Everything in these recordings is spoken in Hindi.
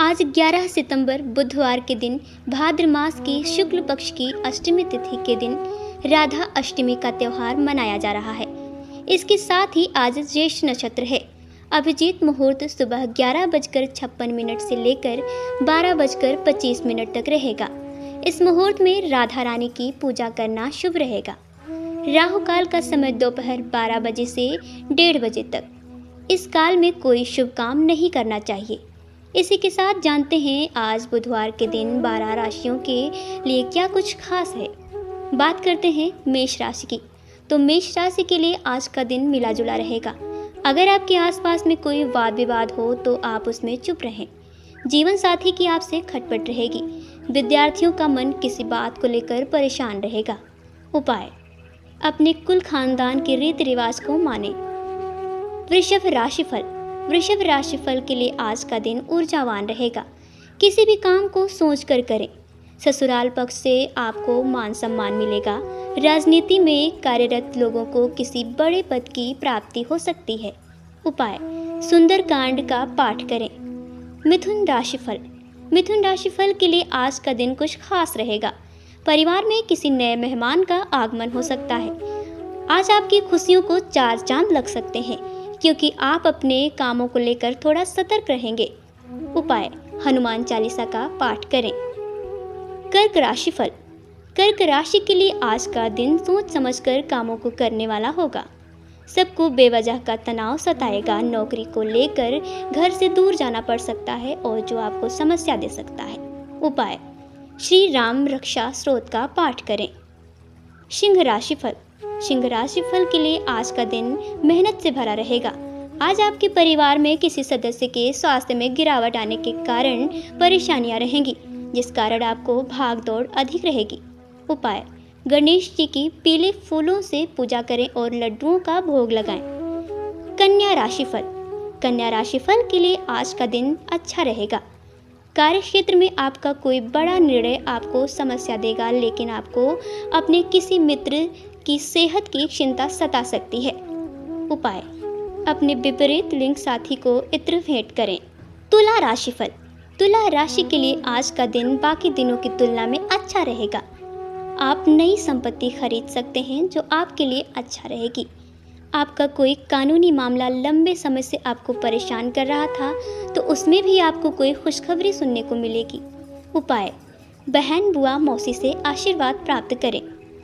आज 11 सितंबर बुधवार के दिन भाद्र मास की शुक्ल पक्ष की अष्टमी तिथि के दिन राधा अष्टमी का त्यौहार मनाया जा रहा है। इसके साथ ही आज ज्येष्ठ नक्षत्र है। अभिजीत मुहूर्त सुबह 11:56 से लेकर 12:25 तक रहेगा। इस मुहूर्त में राधा रानी की पूजा करना शुभ रहेगा। राहु काल का समय दोपहर 12 बजे से 1:30 बजे तक। इस काल में कोई शुभ काम नहीं करना चाहिए। इसी के साथ जानते हैं आज बुधवार के दिन 12 राशियों के लिए क्या कुछ खास है। बात करते हैं मेष राशि की। तो मेष राशि के लिए आज का दिन मिला जुला रहेगा। अगर आपके आसपास में कोई वाद विवाद हो तो आप उसमें चुप रहें। जीवन साथी की आपसे खटपट रहेगी। विद्यार्थियों का मन किसी बात को लेकर परेशान रहेगा। उपाय, अपने कुल खानदान के रीति रिवाज को मानें। वृषभ राशिफल। वृषभ राशिफल के लिए आज का दिन ऊर्जावान रहेगा। किसी भी काम को सोचकर करें। ससुराल पक्ष से आपको मान सम्मान मिलेगा। राजनीति में कार्यरत लोगों को किसी बड़े पद की प्राप्ति हो सकती है। उपाय, सुंदरकांड का पाठ करें। मिथुन राशिफल। मिथुन राशिफल के लिए आज का दिन कुछ खास रहेगा। परिवार में किसी नए मेहमान का आगमन हो सकता है। आज आपकी खुशियों को 4 चांद लग सकते हैं क्योंकि आप अपने कामों को लेकर थोड़ा सतर्क रहेंगे। उपाय, हनुमान चालीसा का पाठ करें। कर्क राशिफल। कर्क राशि के लिए आज का दिन सोच समझकर कामों को करने वाला होगा। सबको बेवजह का तनाव सताएगा। नौकरी को लेकर घर से दूर जाना पड़ सकता है और जो आपको समस्या दे सकता है। उपाय, श्री राम रक्षा स्तोत्र का पाठ करें। सिंह राशिफल। सिंह राशिफल के लिए आज का दिन मेहनत से भरा रहेगा। आज आपके परिवार में किसी सदस्य के स्वास्थ्य में गिरावट आने के कारण परेशानियां रहेंगी, जिस कारण आपको भाग दौड़ अधिक रहेगी। उपाय, गणेश जी की पीले फूलों से पूजा करें और लड्डुओं का भोग लगाएं। कन्या राशिफल। कन्या राशिफल के लिए आज का दिन अच्छा रहेगा। कार्यक्षेत्र में आपका कोई बड़ा निर्णय आपको समस्या देगा, लेकिन आपको अपने किसी मित्र की सेहत की चिंता सता सकती है। उपाय, अपने विपरीत लिंग साथी को इत्र भेंट करें। तुला राशिफल। तुला राशि के लिए आज का दिन बाकी दिनों की तुलना में अच्छा रहेगा। आप नई संपत्ति खरीद सकते हैं जो आपके लिए अच्छा रहेगी। आपका कोई कानूनी मामला लंबे समय से आपको परेशान कर रहा था तो उसमें भी आपको कोई खुशखबरी सुनने को मिलेगी। उपाय, बहन बुआ मौसी से आशीर्वाद प्राप्त करें।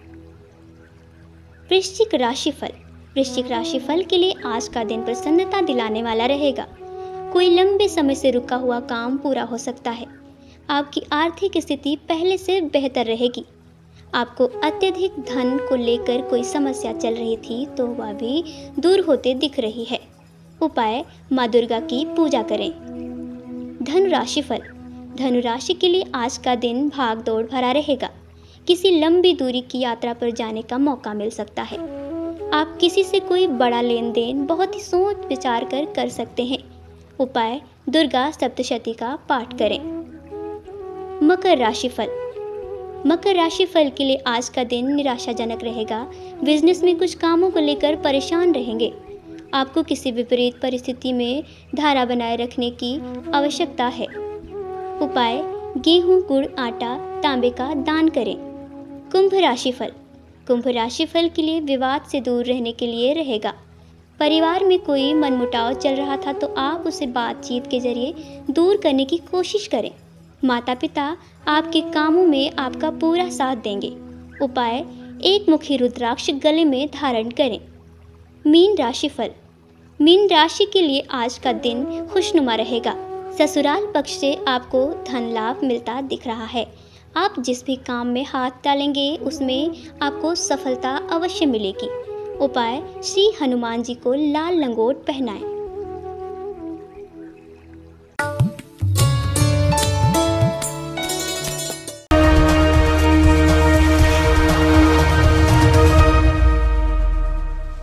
वृश्चिक राशिफल। वृश्चिक राशिफल के लिए आज का दिन प्रसन्नता दिलाने वाला रहेगा। कोई लंबे समय से रुका हुआ काम पूरा हो सकता है। आपकी आर्थिक स्थिति पहले से बेहतर रहेगी। आपको अत्यधिक धन को लेकर कोई समस्या चल रही थी तो वह भी दूर होते दिख रही है। उपाय, माँ दुर्गा की पूजा करें। धनु राशिफल। धनु राशि के लिए आज का दिन भाग दौड़ भरा रहेगा। किसी लंबी दूरी की यात्रा पर जाने का मौका मिल सकता है। आप किसी से कोई बड़ा लेन देन बहुत ही सोच विचार कर सकते हैं। उपाय, दुर्गा सप्तशती का पाठ करें। मकर राशिफल। मकर राशिफल के लिए आज का दिन निराशाजनक रहेगा। बिजनेस में कुछ कामों को लेकर परेशान रहेंगे। आपको किसी विपरीत परिस्थिति में धारा बनाए रखने की आवश्यकता है। उपाय, गेहूं, गुड़, आटा, तांबे का दान करें। कुंभ राशिफल। कुंभ राशिफल के लिए विवाद से दूर रहने के लिए रहेगा। परिवार में कोई मनमुटाव चल रहा था तो आप उसे बातचीत के जरिए दूर करने की कोशिश करें। माता पिता आपके कामों में आपका पूरा साथ देंगे। उपाय, एक मुखी रुद्राक्ष गले में धारण करें। मीन राशिफल। मीन राशि के लिए आज का दिन खुशनुमा रहेगा। ससुराल पक्ष से आपको धन लाभ मिलता दिख रहा है। आप जिस भी काम में हाथ डालेंगे उसमें आपको सफलता अवश्य मिलेगी। उपाय, श्री हनुमान जी को लाल लंगोट पहनाएं।